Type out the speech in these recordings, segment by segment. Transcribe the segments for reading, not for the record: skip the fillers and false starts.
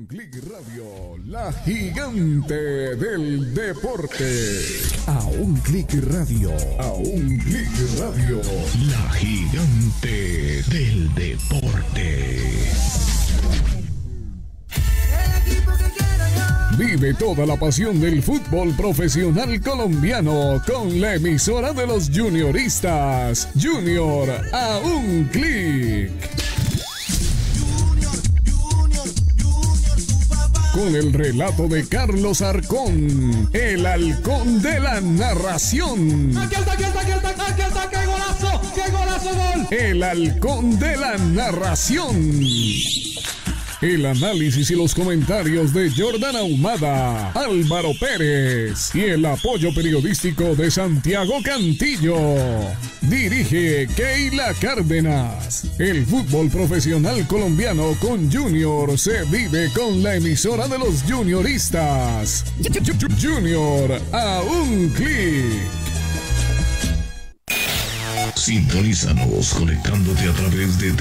Un Clic Radio, la gigante del deporte. A un Clic Radio. A un Clic Radio, la gigante del deporte. Vive toda la pasión del fútbol profesional colombiano con la emisora de los junioristas, Junior a un Clic. Con el relato de Carlos Arcón, el halcón de la narración. ¡Aquí está, qué golazo! ¡Qué golazo, gol! El halcón de la narración. El análisis y los comentarios de Jordan Ahumada, Álvaro Pérez y el apoyo periodístico de Santiago Cantillo. Dirige Keila Cárdenas. El fútbol profesional colombiano con Junior se vive con la emisora de los junioristas. Junior a un Clic. Sintonízanos conectándote a través de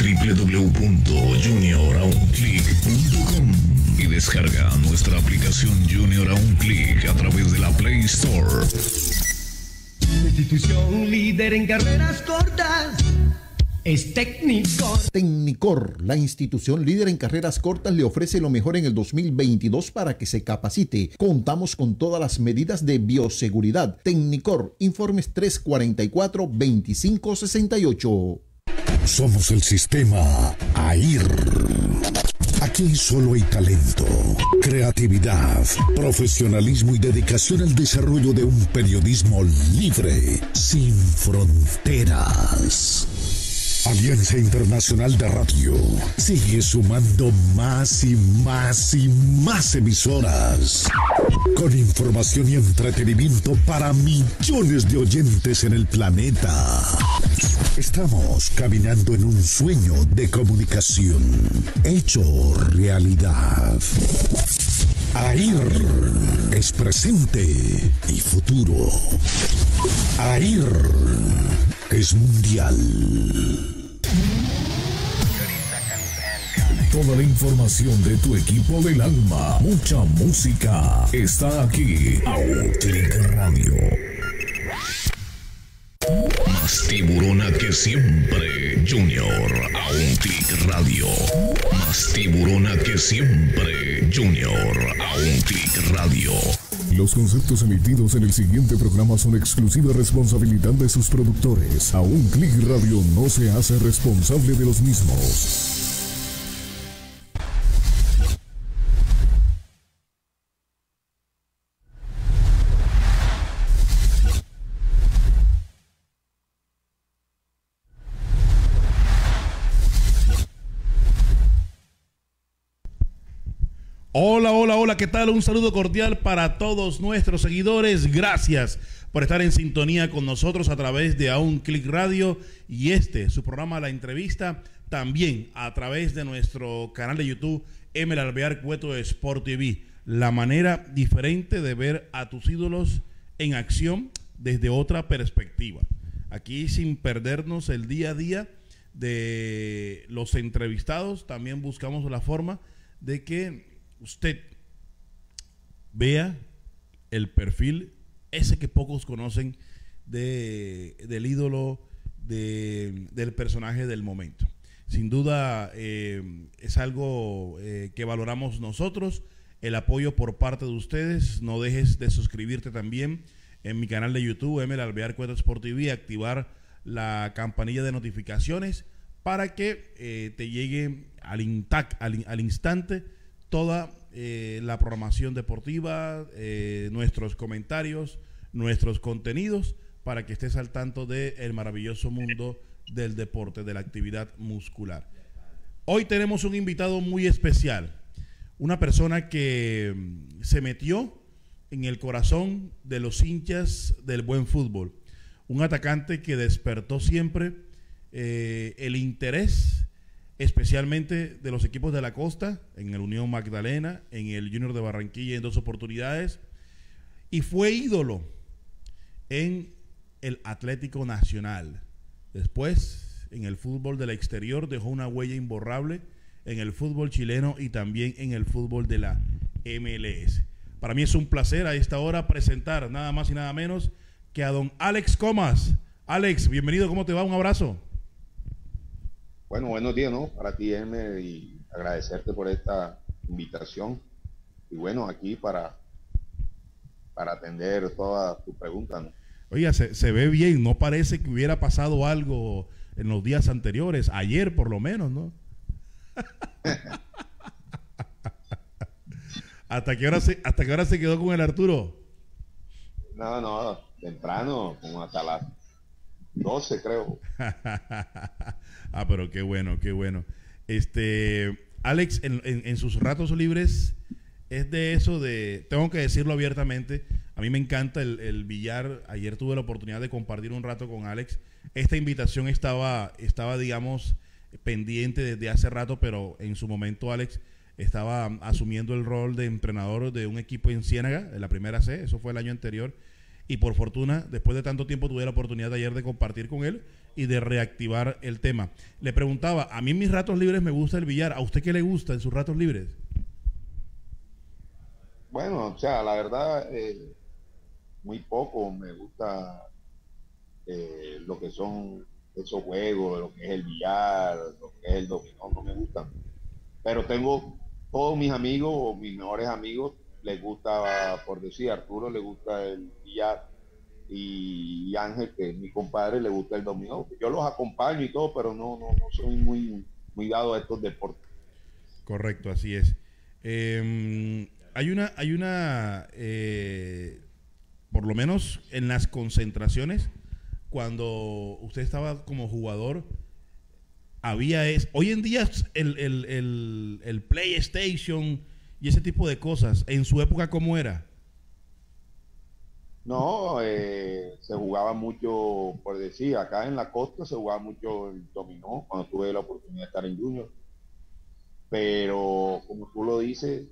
www.junioraUnClick.com y descarga nuestra aplicación Junior a un Clic a través de la Play Store. Institución líder en carreras cortas es Tecnicor. Tecnicor, la institución líder en carreras cortas, le ofrece lo mejor en el 2022 para que se capacite. Contamos con todas las medidas de bioseguridad. Tecnicor, informes 344-2568. Somos el sistema AIR. Aquí solo hay talento, creatividad, profesionalismo y dedicación al desarrollo de un periodismo libre, sin fronteras. Alianza Internacional de Radio sigue sumando más y más y más emisoras, con información y entretenimiento para millones de oyentes en el planeta. Estamos caminando en un sueño de comunicación hecho realidad. AIR es presente y futuro. AIR es mundial. Toda la información de tu equipo del alma, mucha música, está aquí. A un Clic Radio. Más tiburona que siempre, Junior a un Clic Radio. Más tiburona que siempre, Junior a un Clic Radio. Los conceptos emitidos en el siguiente programa son exclusiva responsabilidad de sus productores. A un Clic Radio no se hace responsable de los mismos. Hola, ¿qué tal? Un saludo cordial para todos nuestros seguidores. Gracias por estar en sintonía con nosotros a través de A un Clic Radio y su programa La Entrevista, también a través de nuestro canal de YouTube, Emel Alvear Cueto Sport TV. La manera diferente de ver a tus ídolos en acción desde otra perspectiva. Aquí, sin perdernos el día a día de los entrevistados, también buscamos la forma de que usted vea el perfil, ese que pocos conocen del ídolo, del personaje del momento. Sin duda es algo que valoramos nosotros, el apoyo por parte de ustedes. No dejes de suscribirte también en mi canal de YouTube, Emel Alvear Cueto Sport TV, activar la campanilla de notificaciones para que te llegue al instante toda la programación deportiva, nuestros comentarios, nuestros contenidos, para que estés al tanto del maravilloso mundo del deporte, de la actividad muscular. Hoy tenemos un invitado muy especial, una persona que se metió en el corazón de los hinchas del buen fútbol, un atacante que despertó siempre el interés, especialmente de los equipos de la costa, en el Unión Magdalena, en el Junior de Barranquilla en 2 oportunidades, y fue ídolo en el Atlético Nacional. Después, en el fútbol del exterior, dejó una huella imborrable en el fútbol chileno y también en el fútbol de la MLS. Para mí es un placer a esta hora presentar nada más y nada menos que a don Alex Comas. Alex, bienvenido, ¿cómo te va? Un abrazo. Bueno, buenos días, ¿no? Para ti, y agradecerte por esta invitación. Y bueno, aquí para atender todas tus preguntas, ¿no? Oiga, se ve bien, no parece que hubiera pasado algo en los días anteriores, ayer por lo menos, ¿no? ¿Hasta qué hora se quedó con el Arturo? No, temprano, como hasta las 12 creo. Ah, pero qué bueno, qué bueno. Alex, en sus ratos libres, es de eso de, tengo que decirlo abiertamente, a mí me encanta el billar. Ayer tuve la oportunidad de compartir un rato con Alex. Esta invitación estaba, digamos, pendiente desde hace rato, pero en su momento Alex estaba asumiendo el rol de entrenador de un equipo en Ciénaga, de la primera C, eso fue el año anterior, y por fortuna, después de tanto tiempo, tuve la oportunidad de ayer de compartir con él y de reactivar el tema. Le preguntaba, a mí en mis ratos libres me gusta el billar, ¿a usted qué le gusta en sus ratos libres? Bueno, o sea, la verdad, muy poco me gusta lo que son esos juegos, lo que es el billar, lo que es el dominó, no me gustan. Pero tengo todos mis amigos o mis mejores amigos, les gusta, por decir, a Arturo le gusta el billar y Ángel, que es mi compadre, le gusta el dominó. Yo los acompaño y todo, pero no soy muy dado a estos deportes. Correcto, así es. Hay una por lo menos en las concentraciones, cuando usted estaba como jugador, hoy en día el PlayStation y ese tipo de cosas. En su época, ¿cómo era? No, se jugaba mucho, por decir, acá en la costa se jugaba mucho el dominó, cuando tuve la oportunidad de estar en Junior. Pero, como tú lo dices,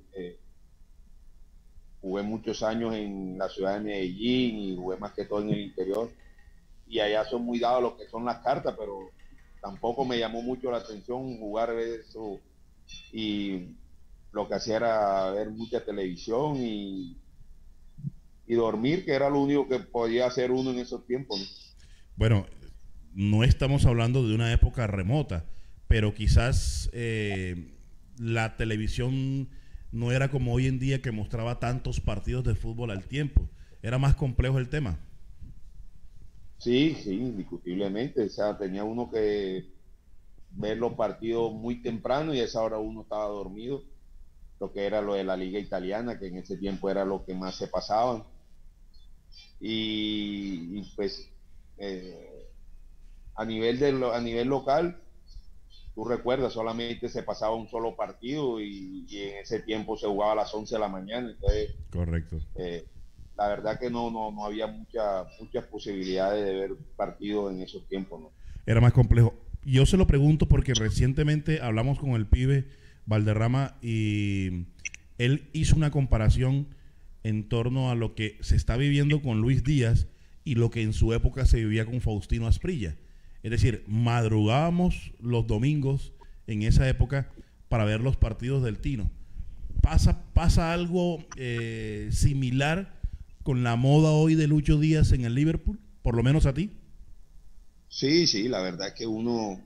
jugué muchos años en la ciudad de Medellín y jugué más que todo en el interior. Y allá son muy dados lo que son las cartas, pero tampoco me llamó mucho la atención jugar eso. Y lo que hacía era ver mucha televisión y dormir, que era lo único que podía hacer uno en esos tiempos, ¿no? Bueno, no estamos hablando de una época remota, pero quizás la televisión no era como hoy en día, que mostraba tantos partidos de fútbol al tiempo. Era más complejo el tema. Sí, indiscutiblemente. O sea, tenía uno que ver los partidos muy temprano y a esa hora uno estaba dormido. Lo que era lo de la liga italiana, que en ese tiempo era lo que más se pasaban. Y pues a nivel local, tú recuerdas, solamente se pasaba un solo partido y en ese tiempo se jugaba a las 11 de la mañana. Entonces, correcto. La verdad que no había muchas posibilidades de ver partidos en esos tiempos, ¿no? Era más complejo. Yo se lo pregunto porque recientemente hablamos con el pibe Valderrama y él hizo una comparación en torno a lo que se está viviendo con Luis Díaz y lo que en su época se vivía con Faustino Asprilla. Es decir, madrugábamos los domingos en esa época para ver los partidos del Tino. ¿Pasa algo similar con la moda hoy de Lucho Díaz en el Liverpool? Por lo menos a ti. Sí, la verdad es que uno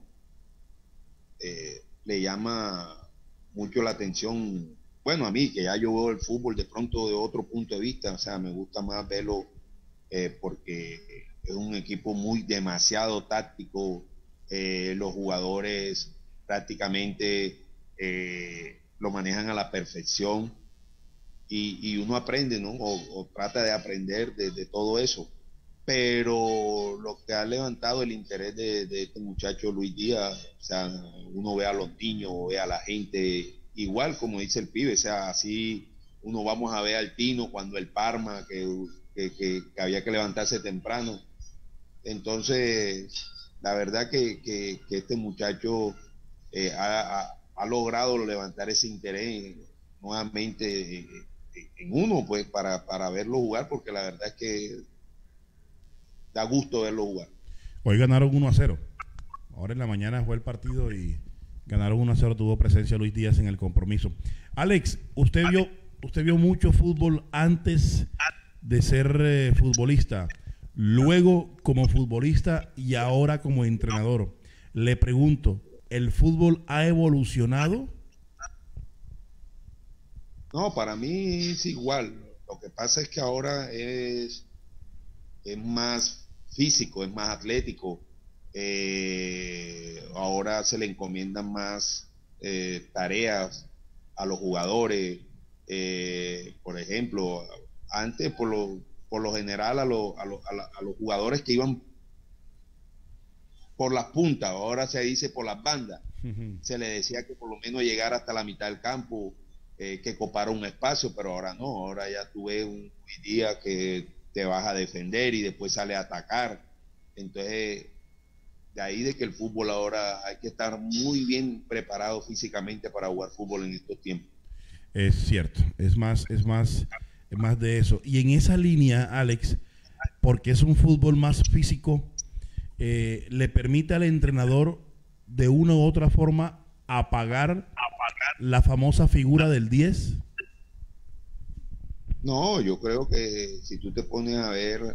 le llama mucho la atención. Bueno, a mí, que ya yo veo el fútbol de pronto de otro punto de vista, o sea, me gusta más verlo porque es un equipo demasiado táctico. Los jugadores prácticamente lo manejan a la perfección y uno aprende, ¿no? O trata de aprender de todo eso. Pero lo que ha levantado el interés de este muchacho Luis Díaz, o sea, uno ve a los niños, ve a la gente, igual como dice el pibe, o sea, así uno vamos a ver al Tino cuando el Parma, que había que levantarse temprano. Entonces, la verdad que este muchacho ha logrado levantar ese interés nuevamente en uno, pues, para verlo jugar, porque la verdad es que da gusto verlo jugar. Hoy ganaron 1-0. Ahora en la mañana fue el partido y Ganaron 1-0, tuvo presencia Luis Díaz en el compromiso. Alex, usted vio mucho fútbol antes de ser futbolista, luego como futbolista y ahora como entrenador. Le pregunto, ¿el fútbol ha evolucionado? No, para mí es igual. Lo que pasa es que ahora es más físico, es más atlético. Ahora se le encomiendan más tareas a los jugadores. Por ejemplo, antes por lo general a los jugadores que iban por las puntas, ahora se dice por las bandas. Se le decía que por lo menos llegara hasta la mitad del campo, que copara un espacio, pero ahora no. Ahora ya tú ves un día que te vas a defender y después sale a atacar. Entonces, de ahí de que el fútbol ahora hay que estar muy bien preparado físicamente para jugar fútbol en estos tiempos. Es cierto, es más de eso. Y en esa línea, Alex, porque es un fútbol más físico, le permite al entrenador de una u otra forma apagar la famosa figura del 10. No, yo creo que si tú te pones a ver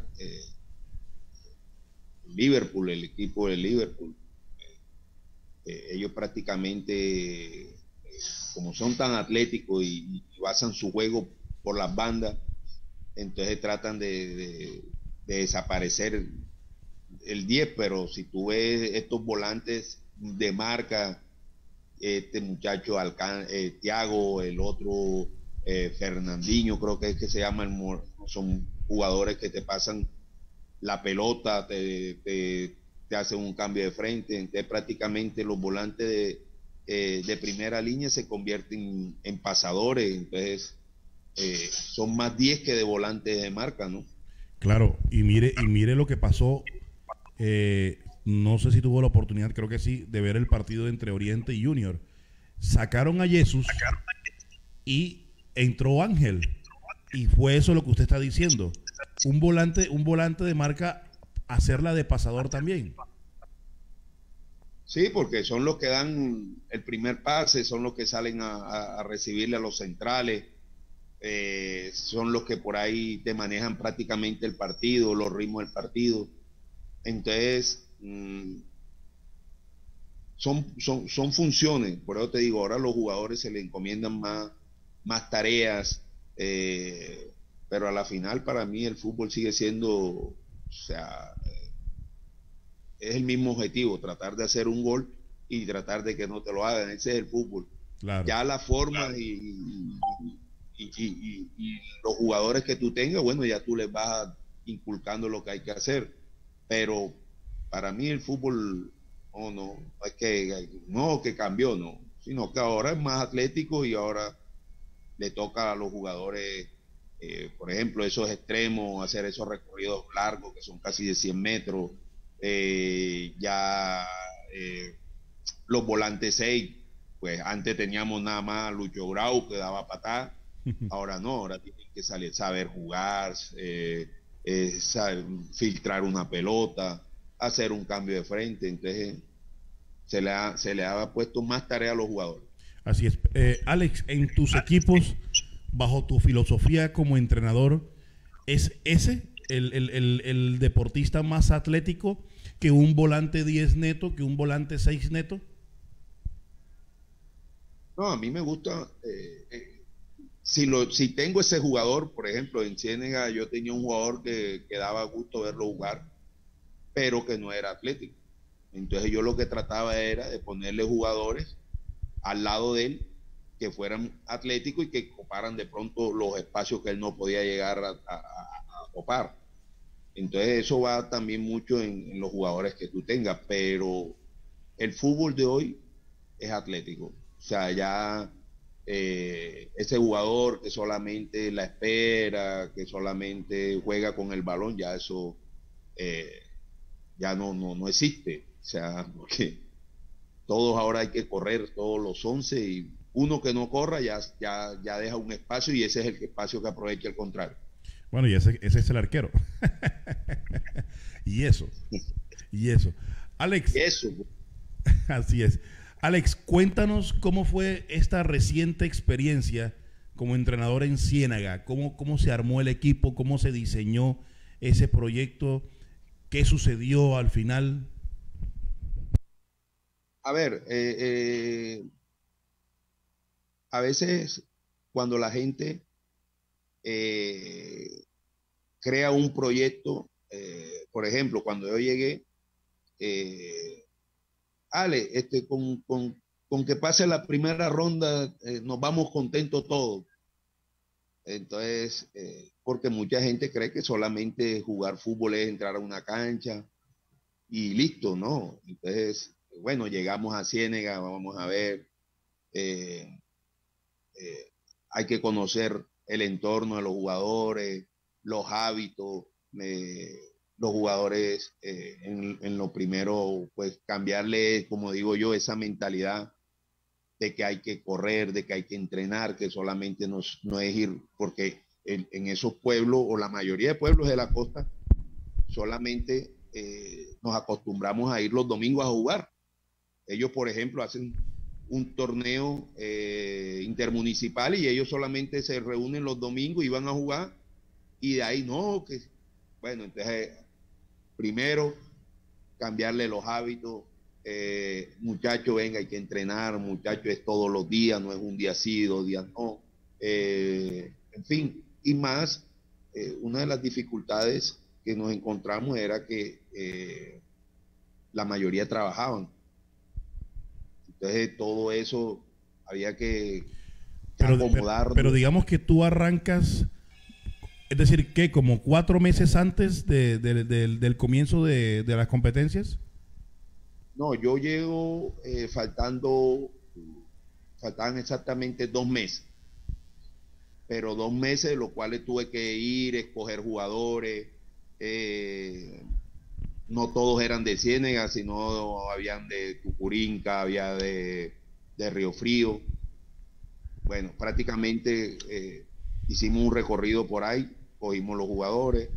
Liverpool, el equipo de Liverpool, ellos prácticamente, como son tan atléticos y basan su juego por las bandas, entonces tratan de desaparecer el 10, pero si tú ves estos volantes de marca, este muchacho Thiago, el otro Fernandinho, creo que es que se llama, son jugadores que te pasan la pelota, te hacen un cambio de frente. Entonces prácticamente los volantes de primera línea se convierten en pasadores. Entonces son más 10 que de volantes de marca, ¿no? Claro, y mire lo que pasó. No sé si tuvo la oportunidad, creo que sí, de ver el partido entre Oriente y Junior. Sacaron a Jesús y entró Ángel, y fue eso lo que usted está diciendo. Un volante de marca, hacerla de pasador también. Sí, porque son los que dan el primer pase, son los que salen a recibirle a los centrales, son los que por ahí te manejan prácticamente el partido, los ritmos del partido. Entonces, son funciones. Por eso te digo, ahora a los jugadores se les encomiendan más tareas, pero a la final para mí el fútbol sigue siendo, o sea, es el mismo objetivo, tratar de hacer un gol y tratar de que no te lo hagan. Ese es el fútbol. Claro. Ya la forma y los jugadores que tú tengas, bueno, ya tú les vas inculcando lo que hay que hacer, pero para mí el fútbol no es que cambió, no, sino que ahora es más atlético y ahora le toca a los jugadores, por ejemplo, esos extremos, hacer esos recorridos largos que son casi de 100 metros, los volantes 6, pues antes teníamos nada más a Lucho Grau que daba patada, ahora no, ahora tienen que saber jugar, saber filtrar una pelota, hacer un cambio de frente. Entonces se le ha puesto más tarea a los jugadores. Así es. Alex, en tus equipos, bajo tu filosofía como entrenador, ¿es ese el deportista más atlético, que un volante 10 neto, que un volante 6 neto? No, a mí me gusta, si tengo ese jugador, por ejemplo, en Ciénega yo tenía un jugador que daba gusto verlo jugar, pero que no era atlético. Entonces yo lo que trataba era de ponerle jugadores al lado de él que fueran atléticos y que coparan de pronto los espacios que él no podía llegar a copar. Entonces eso va también mucho en los jugadores que tú tengas, pero el fútbol de hoy es atlético. O sea, ya ese jugador que solamente la espera, que solamente juega con el balón, ya eso ya no existe. O sea, porque todos ahora hay que correr, todos los 11, y uno que no corra ya deja un espacio, y ese es el espacio que aprovecha el contrario. Bueno, y ese es el arquero. y eso. Alex. Eso. Así es. Alex, cuéntanos cómo fue esta reciente experiencia como entrenador en Ciénaga, cómo se armó el equipo, cómo se diseñó ese proyecto, qué sucedió al final. A ver, a veces cuando la gente crea un proyecto, por ejemplo, cuando yo llegué, Ale, con que pase la primera ronda, nos vamos contentos todos. Entonces, porque mucha gente cree que solamente jugar fútbol es entrar a una cancha y listo, ¿no? Entonces, bueno, llegamos a Ciénaga, vamos a ver, hay que conocer el entorno de los jugadores, los hábitos, los jugadores en lo primero, pues cambiarle, como digo yo, esa mentalidad de que hay que correr, de que hay que entrenar, que solamente no es ir, porque en esos pueblos, o la mayoría de pueblos de la costa, solamente nos acostumbramos a ir los domingos a jugar. Ellos, por ejemplo, hacen un torneo intermunicipal y ellos solamente se reúnen los domingos y van a jugar, y de ahí no, que bueno, entonces primero cambiarle los hábitos, muchacho, venga, hay que entrenar, muchacho, es todos los días, no es un día sí, 2 días no, en fin, y más, una de las dificultades que nos encontramos era que la mayoría trabajaban. Entonces todo eso había que acomodarlo. Pero digamos que tú arrancas, es decir, ¿qué? ¿Como 4 meses antes del comienzo de las competencias? No, yo llego faltaban exactamente 2 meses. Pero 2 meses, los cuales tuve que ir, escoger jugadores. No todos eran de Ciénaga, sino habían de Tucurinca, había de Río Frío. Bueno, prácticamente hicimos un recorrido por ahí, cogimos los jugadores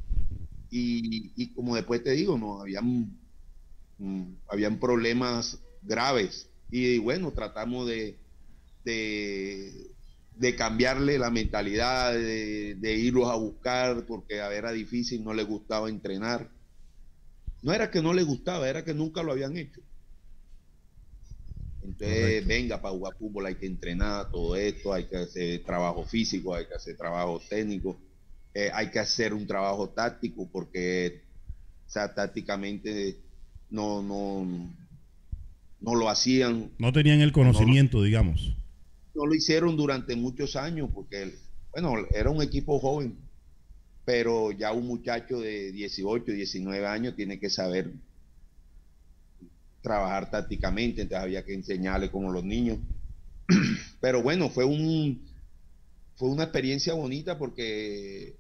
y como después te digo, no habían problemas graves y bueno, tratamos de cambiarle la mentalidad, de irlos a buscar, porque era difícil, no les gustaba entrenar. No era que no les gustaba, era que nunca lo habían hecho. Entonces, correcto. Venga, para jugar fútbol hay que entrenar, todo esto, hay que hacer trabajo físico, hay que hacer trabajo técnico, hay que hacer un trabajo táctico, porque, o sea, tácticamente no lo hacían. No tenían el conocimiento, digamos. No lo hicieron durante muchos años, porque, bueno, era un equipo joven, pero ya un muchacho de 18, 19 años tiene que saber trabajar tácticamente, entonces había que enseñarle como los niños. Pero bueno, fue una experiencia bonita porque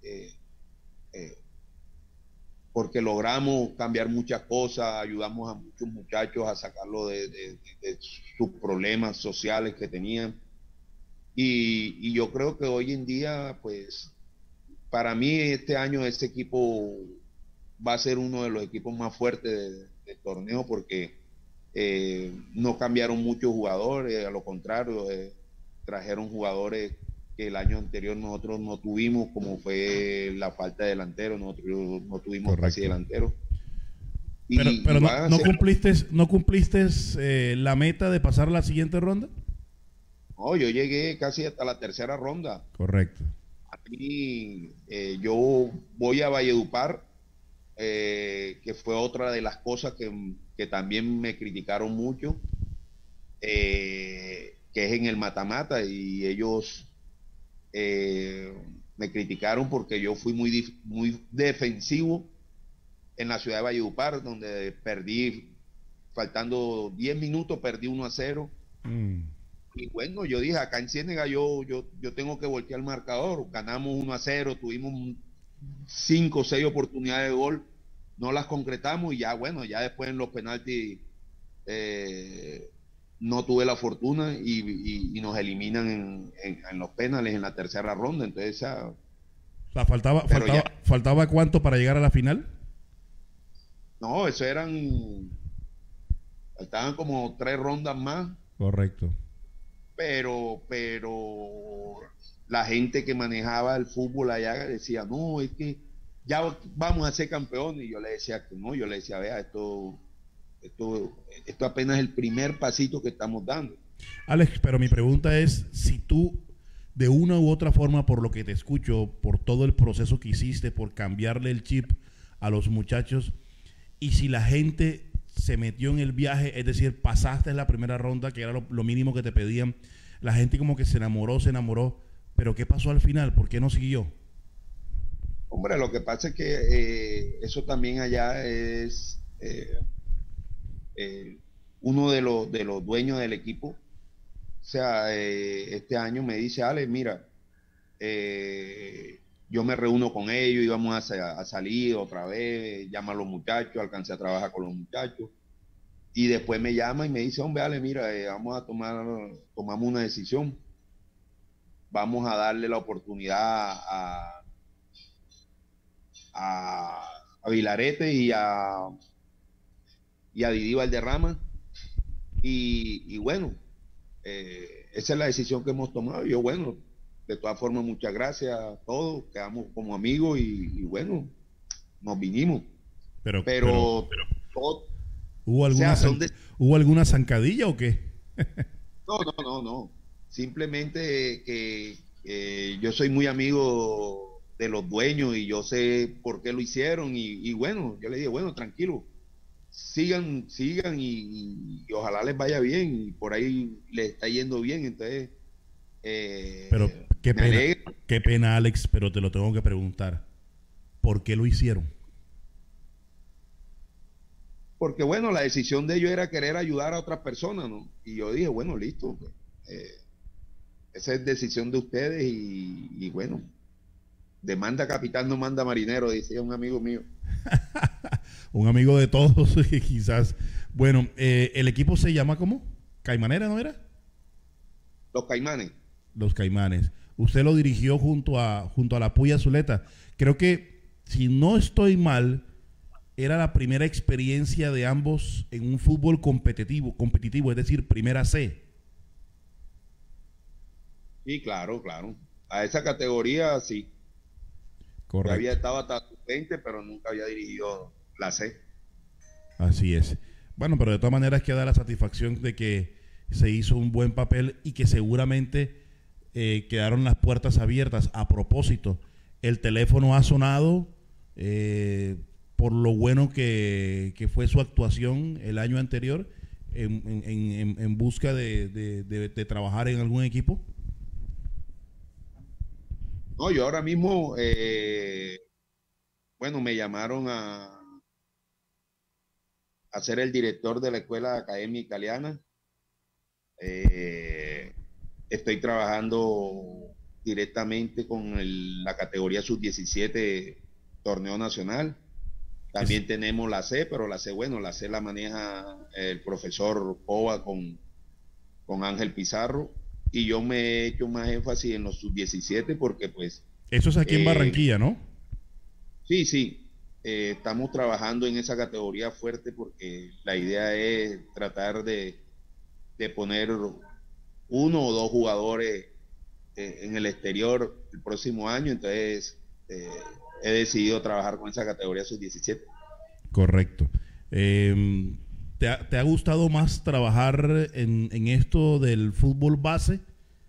logramos cambiar muchas cosas, ayudamos a muchos muchachos a sacarlo de sus problemas sociales que tenían. Y yo creo que hoy en día, pues, para mí este año este equipo va a ser uno de los equipos más fuertes del torneo, porque no cambiaron muchos jugadores, a lo contrario, trajeron jugadores que el año anterior nosotros no tuvimos, como fue la falta de delantero, nosotros no tuvimos casi delantero. Pero no cumpliste la meta de pasar la siguiente ronda. No, yo llegué casi hasta la tercera ronda. Correcto. Aquí yo voy a Valledupar, que fue otra de las cosas que también me criticaron mucho, que es en el mata-mata, y ellos me criticaron porque yo fui muy defensivo en la ciudad de Valledupar, donde perdí, faltando 10 minutos, perdí 1-0. Y bueno, yo dije, acá en Ciénaga yo tengo que voltear el marcador. Ganamos 1-0, tuvimos 5 o 6 oportunidades de gol, no las concretamos, y ya bueno, ya después en los penaltis no tuve la fortuna y nos eliminan en los penales en la tercera ronda. Entonces o sea, ¿faltaba cuánto para llegar a la final? No, eso eran Faltaban como 3 rondas más, Correcto. pero la gente que manejaba el fútbol allá decía, no, es que ya vamos a ser campeones. Y yo le decía que no, yo le decía, vea, esto apenas es el primer pasito que estamos dando. Alex, pero mi pregunta es, si tú, de una u otra forma, por lo que te escucho, por todo el proceso que hiciste, por cambiarle el chip a los muchachos, y si la gente se metió en el viaje, es decir, pasaste la primera ronda, que era lo mínimo que te pedían, la gente como que se enamoró, pero ¿qué pasó al final? ¿Por qué no siguió? Hombre, lo que pasa es que eso también allá es uno de los dueños del equipo. O sea, este año me dice, Ale, mira, yo me reúno con ellos, íbamos a salir otra vez, llama a los muchachos, alcancé a trabajar con los muchachos, y después me llama y me dice, hombre, Ale, mira, vamos a tomamos una decisión, vamos a darle la oportunidad a Vilarete y a Didi Valderrama, y bueno, esa es la decisión que hemos tomado. Yo, bueno, de todas formas, muchas gracias a todos, quedamos como amigos y bueno, nos vinimos. Pero todo, ¿hubo alguna, ¿hubo alguna zancadilla o qué? No. Simplemente que yo soy muy amigo de los dueños y yo sé por qué lo hicieron y bueno, yo le dije, bueno, tranquilo, sigan y ojalá les vaya bien y por ahí les está yendo bien, entonces pero qué pena, Alex, pero te lo tengo que preguntar, ¿por qué lo hicieron? Porque bueno, la decisión de ellos era querer ayudar a otras personas, ¿no? Y yo dije, bueno, listo, esa es decisión de ustedes y bueno, demanda capitán no manda marinero, dice un amigo mío. Un amigo de todos, quizás. Bueno, el equipo se llama ¿cómo? ¿Caimanera, no era? Los Caimanes. Los Caimanes. Usted lo dirigió junto a la Puya Zuleta. Creo que, si no estoy mal, era la primera experiencia de ambos en un fútbol competitivo, es decir, primera C. Sí, claro. A esa categoría, sí. Correcto. Yo había estado hasta 20, pero nunca había dirigido la C. Así es. Bueno, pero de todas maneras queda la satisfacción de que se hizo un buen papel y que seguramente quedaron las puertas abiertas. A propósito, el teléfono ha sonado por lo bueno que fue su actuación el año anterior en busca de trabajar en algún equipo. No, yo ahora mismo, bueno, me llamaron a ser el director de la Escuela de Academia Italiana. Estoy trabajando directamente con la categoría sub-17 torneo nacional. También tenemos la C, pero la C, bueno, la C la maneja el profesor Pova con Ángel Pizarro. Y yo me he hecho más énfasis en los sub-17 porque pues... Eso es aquí en Barranquilla, ¿no? Sí. Estamos trabajando en esa categoría fuerte porque la idea es tratar de poner 1 o 2 jugadores en el exterior el próximo año. Entonces he decidido trabajar con esa categoría sub-17. Correcto. ¿Te ha gustado más trabajar en esto del fútbol base?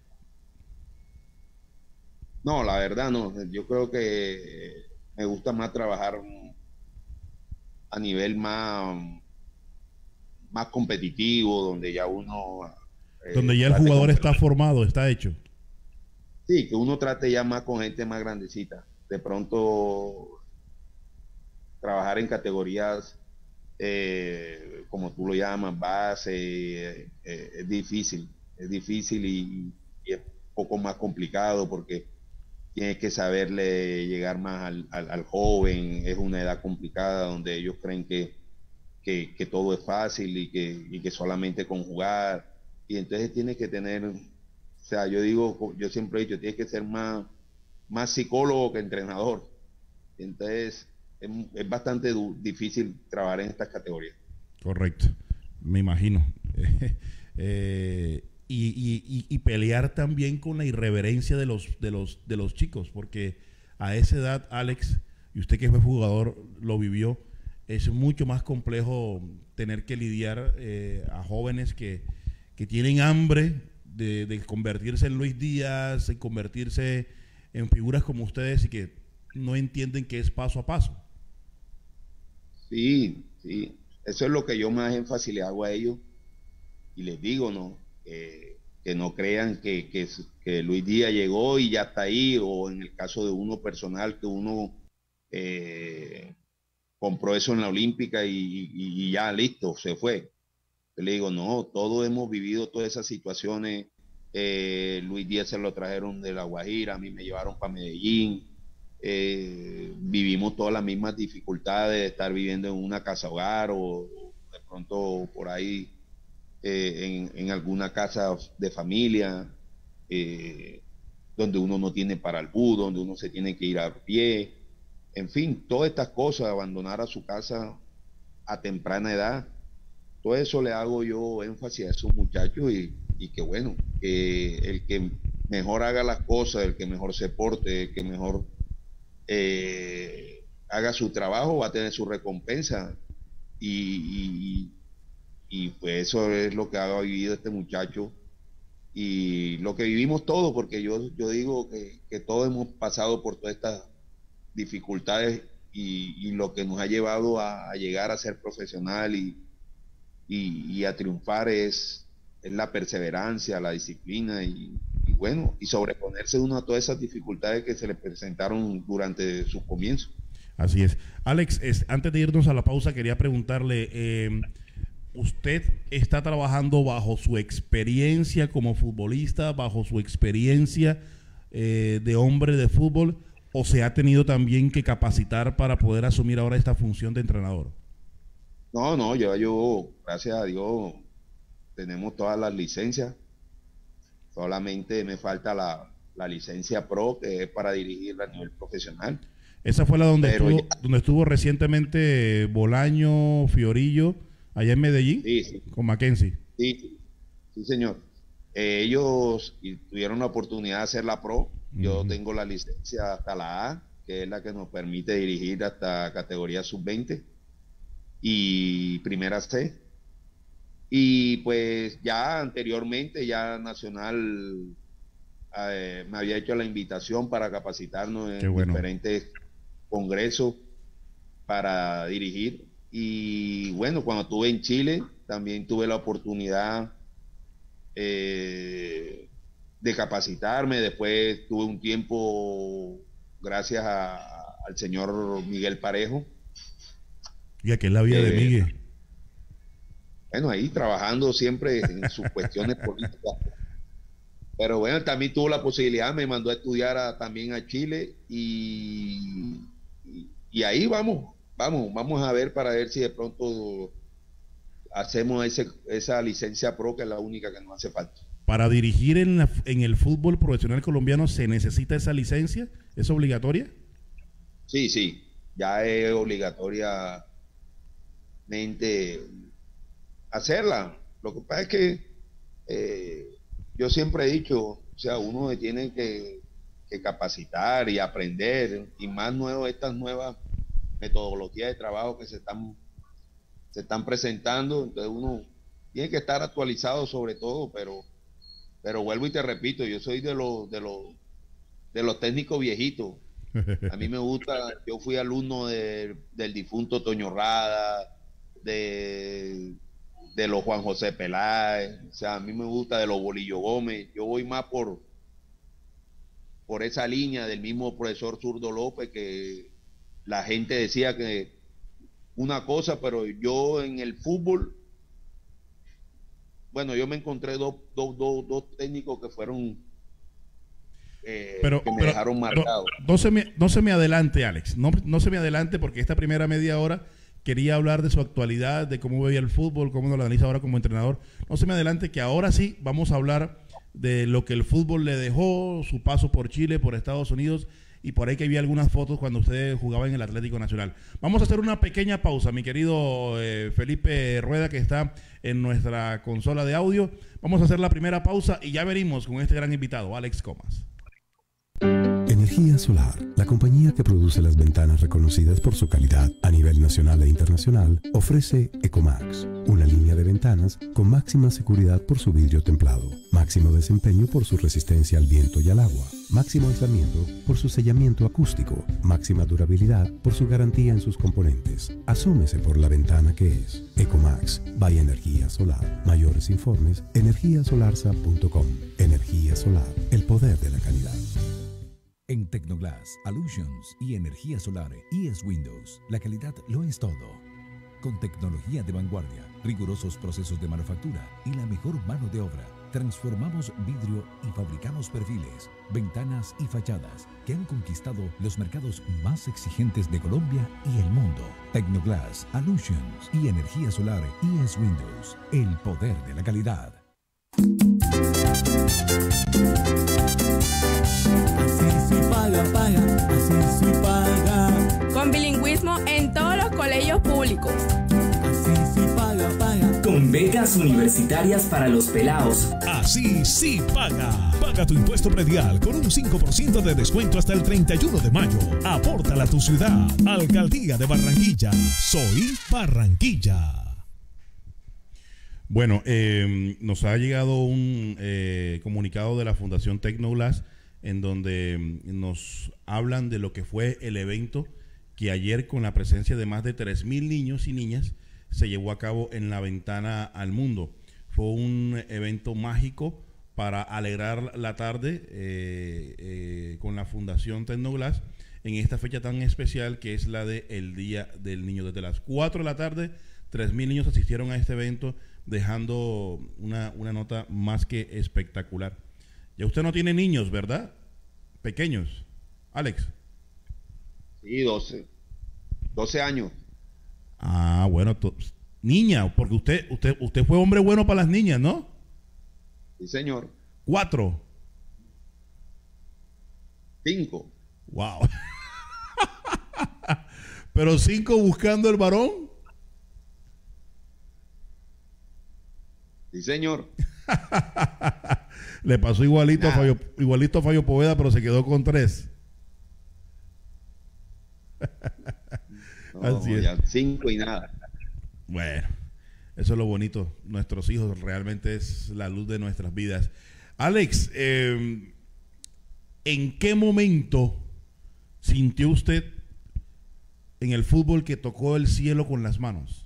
No, la verdad no. Yo creo que me gusta más trabajar a nivel más competitivo, donde ya uno... donde ya el jugador está formado, está hecho. Sí, que uno trate ya más con gente más grandecita. De pronto, trabajar en categorías... como tú lo llamas, base, es difícil y es un poco más complicado porque tienes que saberle llegar más al joven. Es una edad complicada donde ellos creen que todo es fácil y que solamente con jugar, y entonces tienes que tener, o sea, yo siempre he dicho, tienes que ser más psicólogo que entrenador. Entonces es bastante difícil trabajar en estas categorías. Correcto. Me imagino. Y pelear también con la irreverencia de los chicos, porque a esa edad, Alex, y usted que fue jugador lo vivió, es mucho más complejo tener que lidiar a jóvenes que tienen hambre de convertirse en Luis Díaz, de convertirse en figuras como ustedes y que no entienden que es paso a paso. Sí, sí, eso es lo que yo más énfasis le hago a ellos y les digo, ¿no? Que no crean que Luis Díaz llegó y ya está ahí, o en el caso de uno personal, que uno compró eso en la Olímpica y ya listo, se fue. Yo le digo, no, todos hemos vivido todas esas situaciones. Luis Díaz se lo trajeron de La Guajira, a mí me llevaron para Medellín. Vivimos todas las mismas dificultades de estar viviendo en una casa hogar o de pronto por ahí en alguna casa de familia, donde uno no tiene para el bus, donde uno se tiene que ir a pie, en fin, todas estas cosas, abandonar a su casa a temprana edad, todo eso le hago yo énfasis a esos muchachos y que bueno, que el que mejor haga las cosas, el que mejor se porte, el que mejor haga su trabajo va a tener su recompensa y pues eso es lo que ha vivido este muchacho y lo que vivimos todos, porque yo digo que todos hemos pasado por todas estas dificultades y lo que nos ha llevado a llegar a ser profesional y a triunfar es la perseverancia, la disciplina y bueno, y sobreponerse uno a todas esas dificultades que se le presentaron durante su comienzo. Así es. Alex, antes de irnos a la pausa, quería preguntarle, ¿usted está trabajando bajo su experiencia como futbolista, bajo su experiencia de hombre de fútbol, o se ha tenido también que capacitar para poder asumir ahora esta función de entrenador? No, yo, gracias a Dios, tenemos todas las licencias. Solamente me falta la licencia pro, que es para dirigir a nivel profesional. Esa fue la donde estuvo recientemente Bolaño, Fiorillo, allá en Medellín, sí. Con Mackenzie. Sí, señor. Ellos tuvieron la oportunidad de hacer la pro. Yo tengo la licencia hasta la A, que es la que nos permite dirigir hasta categoría sub-20 y primera C. Y pues ya anteriormente, ya Nacional me había hecho la invitación para capacitarnos en diferentes congresos para dirigir. Y bueno, cuando estuve en Chile, también tuve la oportunidad de capacitarme. Después tuve un tiempo, gracias al señor Miguel Parejo. ¿Y a qué es la vida de Miguel? Bueno, ahí trabajando siempre en sus cuestiones políticas. Pero bueno, también tuvo la posibilidad, me mandó a estudiar también a Chile y ahí vamos a ver para ver si de pronto hacemos esa licencia pro, que es la única que nos hace falta. ¿Para dirigir en el fútbol profesional colombiano se necesita esa licencia? ¿Es obligatoria? Sí, ya es obligatoriamente hacerla. Lo que pasa es que yo siempre he dicho, o sea, uno tiene que capacitar y aprender, y más estas nuevas metodologías de trabajo que se están presentando. Entonces uno tiene que estar actualizado sobre todo, pero vuelvo y te repito, yo soy de los técnicos viejitos. A mí me gusta, yo fui alumno del difunto Toño Rada, de los Juan José Peláez, o sea, a mí me gusta de los Bolillo Gómez. Yo voy más por esa línea del mismo profesor Zurdo López, que la gente decía que una cosa, pero yo en el fútbol, bueno, yo me encontré dos técnicos que fueron que me dejaron marcado. No se me adelante, Alex, no se me adelante, porque esta primera media hora quería hablar de su actualidad, de cómo veía el fútbol, cómo lo analiza ahora como entrenador. No se me adelante, que ahora sí vamos a hablar de lo que el fútbol le dejó, su paso por Chile, por Estados Unidos, y por ahí que vi algunas fotos cuando usted jugaba en el Atlético Nacional. Vamos a hacer una pequeña pausa, mi querido Felipe Rueda, que está en nuestra consola de audio. Vamos a hacer la primera pausa y ya venimos con este gran invitado, Alex Comas. Energía Solar, la compañía que produce las ventanas reconocidas por su calidad a nivel nacional e internacional, ofrece Ecomax, una línea de ventanas con máxima seguridad por su vidrio templado, máximo desempeño por su resistencia al viento y al agua, máximo aislamiento por su sellamiento acústico, máxima durabilidad por su garantía en sus componentes. Asómese por la ventana que es. Ecomax, by Energía Solar. Mayores informes, energiasolarsa.com. Energía Solar, el poder de la calidad. En Tecnoglass, Allusions y energía solar ES Windows, la calidad lo es todo. Con tecnología de vanguardia, rigurosos procesos de manufactura y la mejor mano de obra, transformamos vidrio y fabricamos perfiles, ventanas y fachadas que han conquistado los mercados más exigentes de Colombia y el mundo. Tecnoglass, Allusions y energía solar ES Windows, el poder de la calidad. Así sí paga. Con bilingüismo en todos los colegios públicos. Así sí paga. Con becas universitarias para los pelados. Así sí paga. Paga tu impuesto predial con un 5% de descuento hasta el 31 de mayo. Apórtala a tu ciudad. Alcaldía de Barranquilla. Soy Barranquilla. Bueno, nos ha llegado un comunicado de la Fundación Tecnoglass en donde nos hablan de lo que fue el evento que ayer, con la presencia de más de 3,000 niños y niñas, se llevó a cabo en la Ventana al Mundo. Fue un evento mágico para alegrar la tarde con la Fundación Tecnoglass en esta fecha tan especial que es la de el Día del Niño. Desde las 4 de la tarde, 3,000 niños asistieron a este evento, dejando una nota más que espectacular. Ya usted no tiene niños, ¿verdad? Pequeños. Alex. Sí, 12 años. Ah, bueno, niña, porque usted fue hombre bueno para las niñas, ¿no? Sí, señor. 4. 5. Wow. Pero 5 buscando el varón. Sí, señor. Le pasó igualito a Fabio Poveda, pero se quedó con 3. Así es. 5 y nada. Bueno, eso es lo bonito. Nuestros hijos realmente es la luz de nuestras vidas. Alex, ¿en qué momento sintió usted en el fútbol que tocó el cielo con las manos?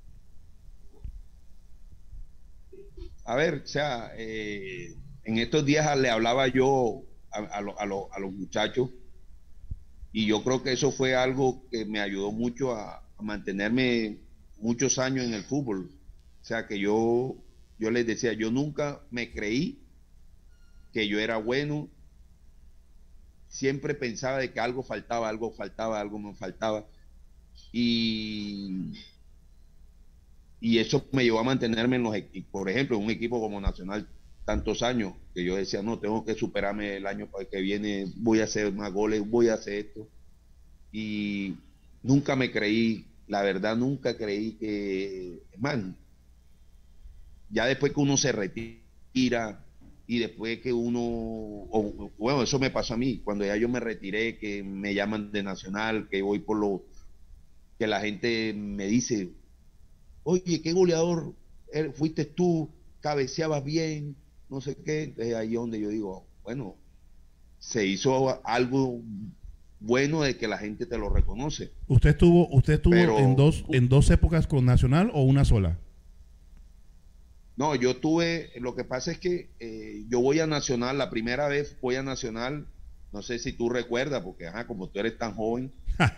A ver, o sea, en estos días le hablaba yo a los muchachos, y yo creo que eso fue algo que me ayudó mucho a mantenerme muchos años en el fútbol. O sea, que yo les decía, yo nunca me creí que yo era bueno. Siempre pensaba de que algo faltaba, algo me faltaba. Y eso me llevó a mantenerme en los equipos. Por ejemplo, en un equipo como Nacional, tantos años, que yo decía, no, tengo que superarme el año que viene, voy a hacer más goles, voy a hacer esto. Y nunca me creí, la verdad, nunca creí que, hermano, ya después que uno se retira y después que bueno, eso me pasó a mí, cuando ya yo me retiré, que me llaman de Nacional, que voy que la gente me dice, oye, qué goleador fuiste tú, cabeceabas bien, no sé qué. Entonces ahí es donde yo digo, bueno, se hizo algo bueno de que la gente te lo reconoce. ¿Usted estuvo pero, en dos épocas con Nacional o una sola? No, yo tuve, lo que pasa es que yo voy a Nacional, la primera vez voy a Nacional, no sé si tú recuerdas, porque como tú eres tan joven,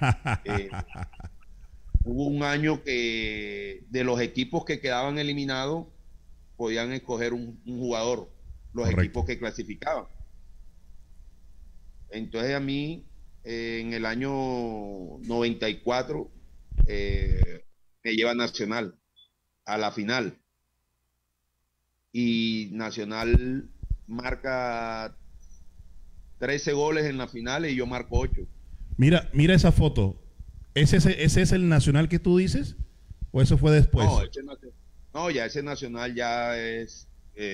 hubo un año que de los equipos que quedaban eliminados podían escoger un jugador, los Correcto. Equipos que clasificaban. Entonces a mí, en el año 94, me lleva Nacional a la final. Y Nacional marca 13 goles en la final y yo marco 8. Mira esa foto. ¿Ese es el Nacional que tú dices? ¿O eso fue después? No, ya ese Nacional ya es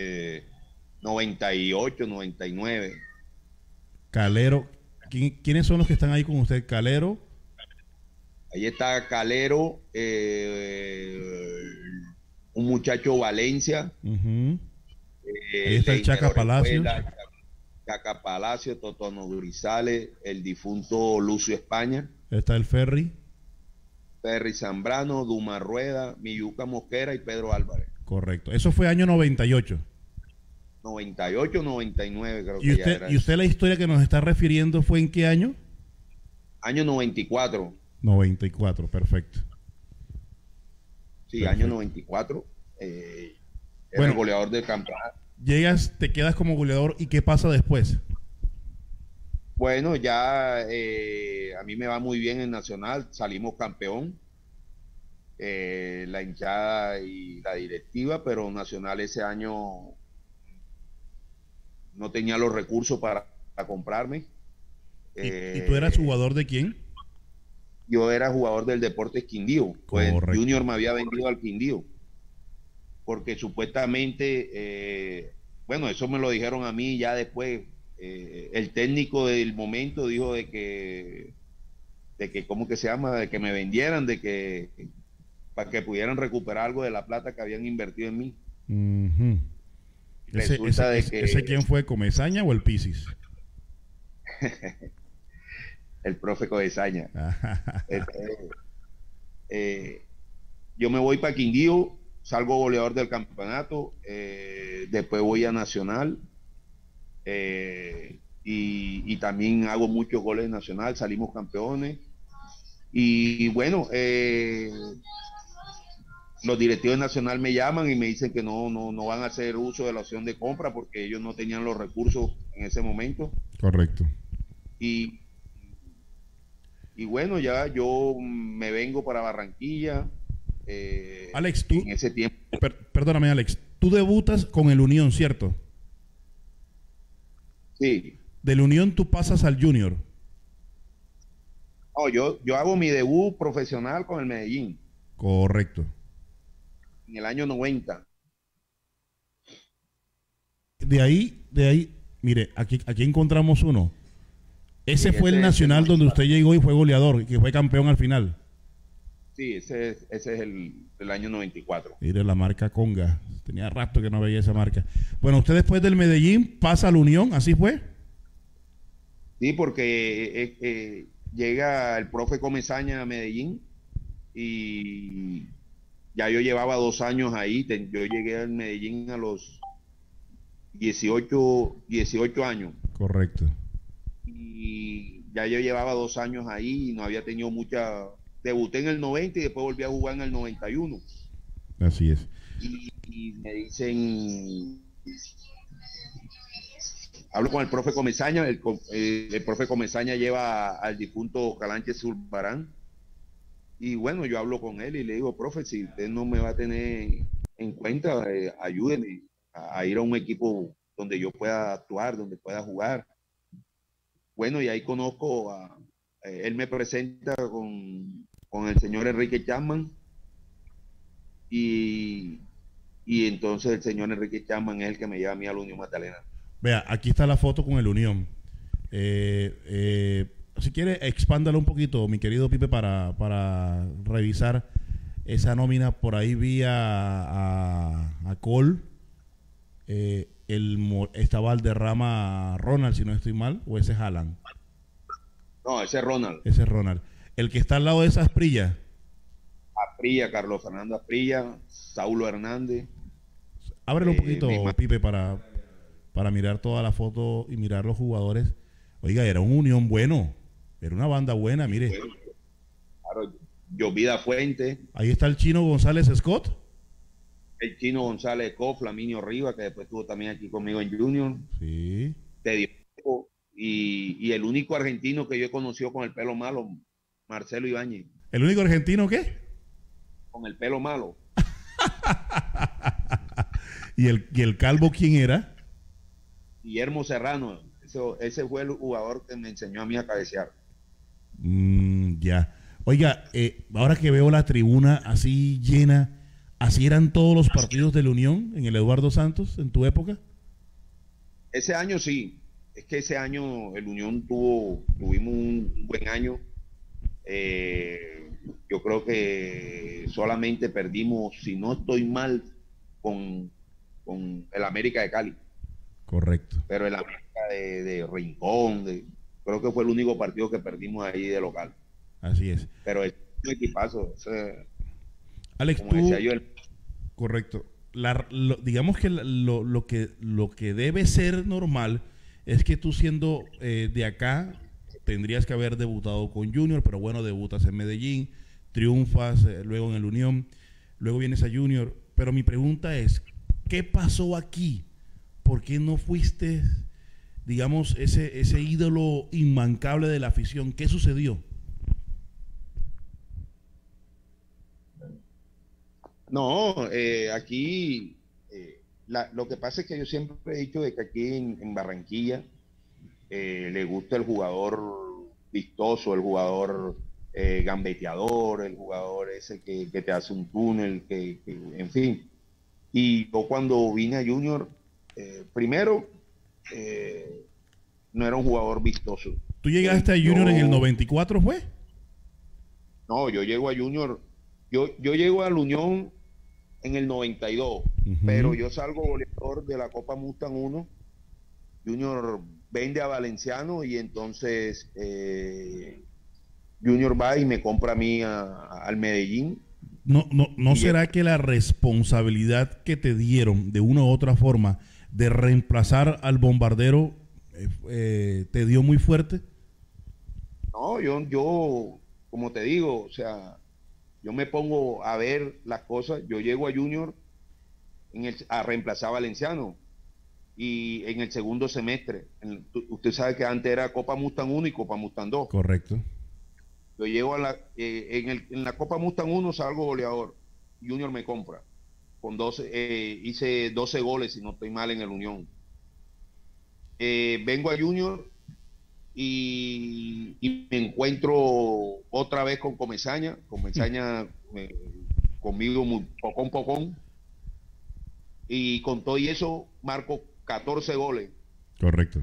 98, 99. Calero. ¿Quiénes son los que están ahí con usted? Calero. Ahí está Calero, un muchacho Valencia. Ahí está el Chaca Palacio. Chaca Palacio, Totono Grisales, el difunto Lucio España. Está el Ferry. Ferry Zambrano, Duma Rueda, Miyuca Mosquera y Pedro Álvarez. Correcto. Eso fue año 98. 98, 99 creo que ya era. ¿Y usted la historia que nos está refiriendo fue en qué año? Año 94. 94, perfecto. Sí, perfecto. Año 94. Era el goleador del campeonato. Llegas, te quedas como goleador, ¿y qué pasa después? Bueno, ya a mí me va muy bien en Nacional, salimos campeón, la hinchada y la directiva, pero Nacional ese año no tenía los recursos para comprarme. ¿Y tú eras jugador de quién? Yo era jugador del Deportes Quindío, pues Junior me había vendido al Quindío, porque supuestamente, bueno, eso me lo dijeron a mí ya después. El técnico del momento dijo de que ¿cómo que se llama? De que me vendieran, para que pudieran recuperar algo de la plata que habían invertido en mí. ¿Ese quién fue? ¿Comesaña o el Pisis? El profe Comesaña. Yo me voy para Quindío, salgo goleador del campeonato, después voy a Nacional. Y también hago muchos goles Nacional, salimos campeones y bueno, los directivos de Nacional me llaman y me dicen que no van a hacer uso de la opción de compra porque ellos no tenían los recursos en ese momento. Correcto. Y bueno, ya yo me vengo para Barranquilla. Alex, tú, en ese tiempo. Perdóname, Alex, tú debutas con el Unión, ¿cierto? Sí. Del Unión tú pasas al Junior. No, yo hago mi debut profesional con el Medellín. Correcto. En el año 90. De ahí, mire, aquí encontramos uno. Ese fue el Nacional donde usted llegó y fue goleador, y que fue campeón al final. Sí, ese es el año 94. Mire la marca Conga. Tenía rato que no veía esa marca. Bueno, usted después del Medellín pasa a la Unión, ¿así fue? Sí, porque llega el profe Comesaña a Medellín y ya yo llevaba 2 años ahí. Yo llegué al Medellín a los 18 años. Correcto. Y ya yo llevaba 2 años ahí y no había tenido mucha... Debuté en el 90 y después volví a jugar en el 91. Así es. Y me dicen, hablo con el profe Comesaña, el profe Comesaña lleva al difunto Calanche Zulbarán, y bueno, yo hablo con él y le digo, profe, si usted no me va a tener en cuenta, ayúdeme a ir a un equipo donde yo pueda actuar, donde pueda jugar. Bueno, y ahí conozco él me presenta con el señor Enrique Chapman, y entonces el señor Enrique Chapman es el que me lleva a mí a la Unión Magdalena. Vea, aquí está la foto con el Unión. Si quiere, expándalo un poquito, mi querido Pipe, para revisar esa nómina. Por ahí vi a Cole, estaba Valderrama, Ronald, si no estoy mal, o ese es Alan. No, ese es Ronald. Ese es Ronald. El que está al lado de esa Asprilla. Asprilla, Carlos Fernando Asprilla, Saulo Hernández. Ábrelo un poquito, Pipe, para mirar toda la foto y mirar los jugadores. Oiga, era un Unión bueno. Era una banda buena, mire. Claro, Llovida Fuente. Ahí está el Chino González Scott. El Chino González Scott, Flaminio Rivas, que después estuvo también aquí conmigo en Junior. Sí. Y el único argentino que yo he conocido con el pelo malo, Marcelo Ibáñez. ¿El único argentino qué? Con el pelo malo. ¿Y el calvo quién era? Guillermo Serrano. Ese fue el jugador que me enseñó a mí a cabecear. Ya. Oiga, ahora que veo la tribuna así llena, ¿así eran todos los partidos de la Unión en el Eduardo Santos en tu época? Ese año sí. Es que ese año el Unión tuvimos un buen año. Yo creo que solamente perdimos, si no estoy mal, con el América de Cali. Correcto. Pero el América de Rincón, creo que fue el único partido que perdimos ahí de local. Así es. Pero es un equipazo. Alex, como tú, decía yo, correcto. Digamos que lo que debe ser normal es que tú siendo de acá tendrías que haber debutado con Junior, pero bueno, debutas en Medellín, triunfas luego en el Unión, luego vienes a Junior. Pero mi pregunta es, ¿qué pasó aquí? ¿Por qué no fuiste, digamos, ese ídolo inmancable de la afición? ¿Qué sucedió? No, aquí lo que pasa es que yo siempre he dicho de que aquí en Barranquilla le gusta el jugador vistoso, el jugador gambeteador, el jugador ese que te hace un túnel, en fin. Y yo cuando vine a Junior, primero, no era un jugador vistoso. ¿Tú llegaste a Junior en el 94, fue? No, yo llego a Junior, yo llego a la Unión en el 92, pero yo salgo goleador de la Copa Mustang 1. Junior vende a Valenciano y entonces Junior va y me compra a mí al Medellín. ¿No será que la responsabilidad que te dieron de una u otra forma de reemplazar al Bombardero te dio muy fuerte? No, yo como te digo, o sea, yo me pongo a ver las cosas. Yo llego a Junior a reemplazar a Valenciano y en el segundo semestre, usted sabe que antes era Copa Mustang 1 y Copa Mustang 2. Correcto. Yo llego en la Copa Mustang 1 salgo goleador. Junior me compra. Con 12, hice 12 goles, si no estoy mal, en el Unión. Vengo a Junior y me encuentro otra vez con Comesaña. Comesaña conmigo muy pocón. Y con todo y eso marco 14 goles. Correcto.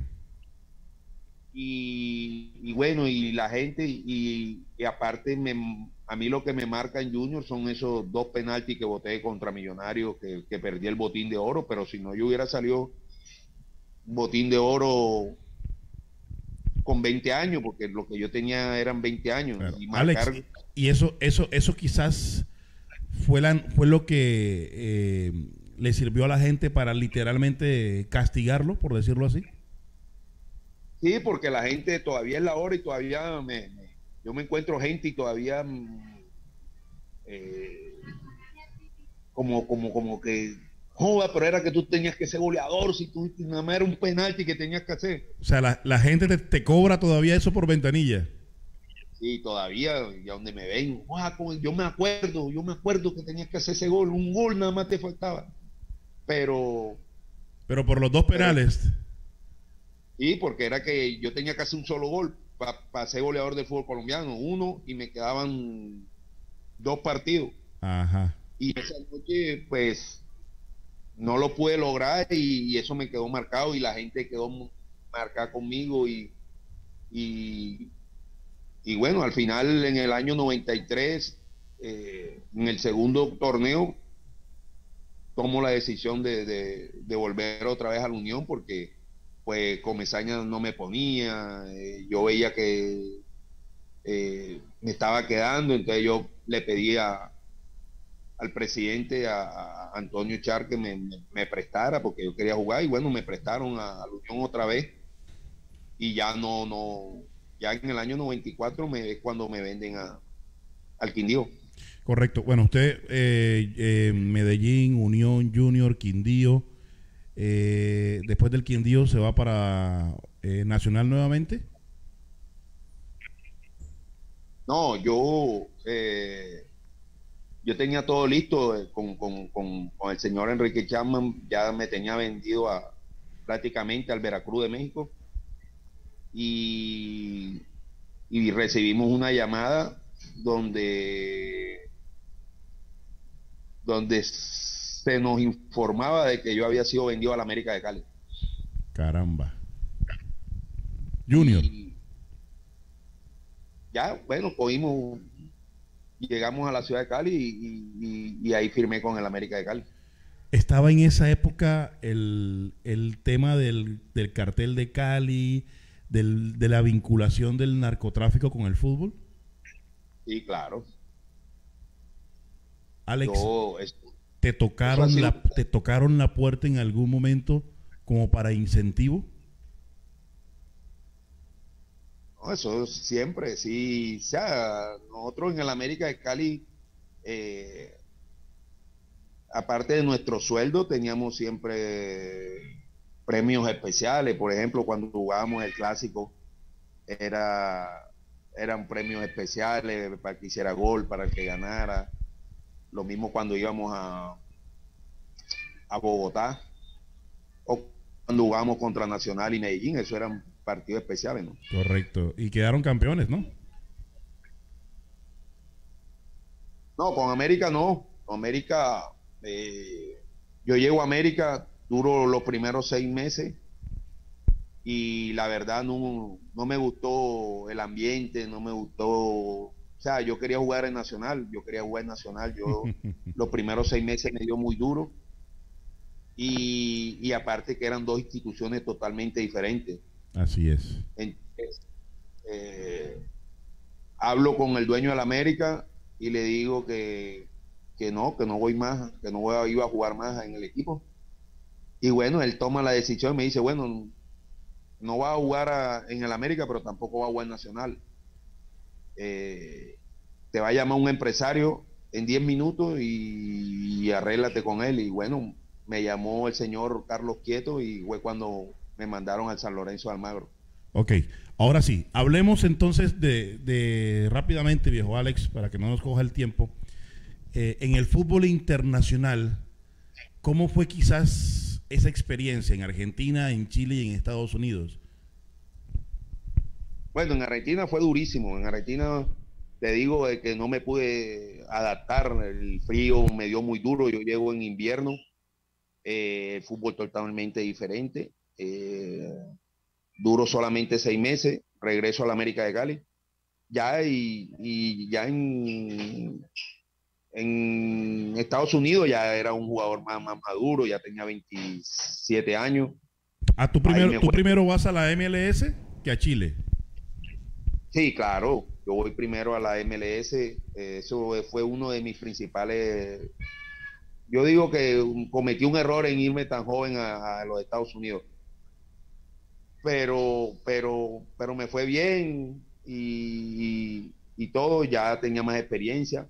Y bueno, y la gente, y aparte a mí lo que me marca en Junior son esos 2 penaltis que boté contra Millonarios, que perdí el botín de oro, pero si no yo hubiera salido botín de oro con 20 años, porque lo que yo tenía eran 20 años. Claro. Y marcar... Alex, y eso quizás fue lo que le sirvió a la gente para literalmente castigarlo, por decirlo así. Sí, porque la gente todavía es la hora y todavía yo me encuentro gente y todavía como que joda, pero era que tú tenías que ser goleador, si tú nada más era un penalti que tenías que hacer. O sea, la gente te cobra todavía eso por ventanilla. Sí, todavía, y a donde me ven, yo me acuerdo que tenías que hacer ese gol, un gol nada más te faltaba. Pero por los 2 penales. Sí, porque era que yo tenía que hacer un solo gol para ser goleador del fútbol colombiano, 1, y me quedaban 2 partidos. Ajá. Y esa noche, pues, no lo pude lograr y eso me quedó marcado y la gente quedó marcada conmigo y bueno, al final en el año 93, en el segundo torneo, tomo la decisión de volver otra vez a la Unión porque pues Comesaña no me ponía, yo veía que me estaba quedando, entonces yo le pedí al presidente, a Antonio Char, que me prestara porque yo quería jugar y bueno, me prestaron a la Unión otra vez y ya ya en el año 94 es cuando me venden al Quindío. Correcto. Bueno, usted Medellín, Unión, Junior, Quindío. Después del Quindío se va para Nacional nuevamente. No, yo tenía todo listo con el señor Enrique Chapman, ya me tenía vendido prácticamente al Veracruz de México y recibimos una llamada donde se nos informaba de que yo había sido vendido a la América de Cali. Caramba. Junior. Y ya, bueno, llegamos a la ciudad de Cali y ahí firmé con el América de Cali. ¿Estaba en esa época el tema del cartel de Cali, de la vinculación del narcotráfico con el fútbol? Sí, claro. Alex, ¿te tocaron la puerta en algún momento como para incentivo? No, eso siempre, sí. O sea, nosotros en el América de Cali, aparte de nuestro sueldo, teníamos siempre premios especiales. Por ejemplo, cuando jugábamos el clásico, eran premios especiales para que hiciera gol, para el que ganara. Lo mismo cuando íbamos a Bogotá o cuando jugábamos contra Nacional y Medellín, eso eran partidos especiales, ¿no? Correcto. Y quedaron campeones, ¿no? No, con América no. Con América, yo llego a América, duro los primeros 6 meses y la verdad no me gustó el ambiente, no me gustó. O sea, yo quería jugar en Nacional, yo los primeros 6 meses me dio muy duro y aparte que eran 2 instituciones totalmente diferentes. Así es. Entonces, hablo con el dueño de la América y le digo que no voy más, que no iba a jugar más en el equipo. Y bueno, él toma la decisión y me dice, bueno, no va a jugar en el América, pero tampoco va a jugar en Nacional. Te va a llamar un empresario en 10 minutos y arréglate con él. Y bueno, me llamó el señor Carlos Quieto y fue cuando me mandaron al San Lorenzo de Almagro. Ok, ahora sí, hablemos entonces de rápidamente, viejo Alex, para que no nos coja el tiempo. En el fútbol internacional, ¿cómo fue quizás esa experiencia en Argentina, en Chile y en Estados Unidos? Bueno, en Argentina fue durísimo. En Argentina te digo de que no me pude adaptar, el frío me dio muy duro, yo llego en invierno, el fútbol totalmente diferente, duro solamente 6 meses, regreso a la América de Cali, ya y ya en Estados Unidos ya era un jugador más maduro, ya tenía 27 años. ¿Tú primero vas a la MLS que a Chile? Sí, claro, yo voy primero a la MLS, eso fue uno de mis principales. Yo digo que cometí un error en irme tan joven a los Estados Unidos, pero me fue bien y todo, ya tenía más experiencia,